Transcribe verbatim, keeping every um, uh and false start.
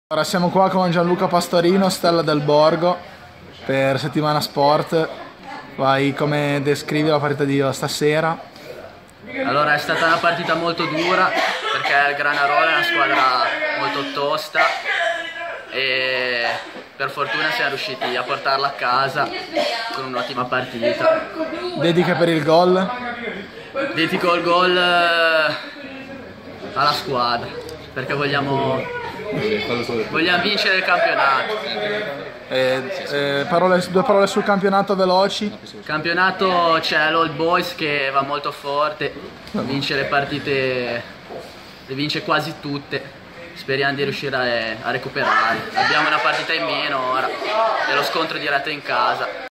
Ora siamo qua con Gianluca Pastorino, Stella del Borgo, per Settimana Sport. Vai, come descrivi la partita di stasera? Allora, è stata una partita molto dura perché il Granarola è una squadra molto tosta e per fortuna siamo riusciti a portarla a casa con un'ottima partita. Dediche per il gol? Dedico il gol alla squadra perché vogliamo, vogliamo vincere il campionato. Eh, eh, parole, due parole sul campionato veloci. Il campionato c'è l'Old Boys che va molto forte, vince le partite, le vince quasi tutte. Speriamo di riuscire a, a recuperare. Abbiamo una partita in meno ora e lo scontro diretto in casa.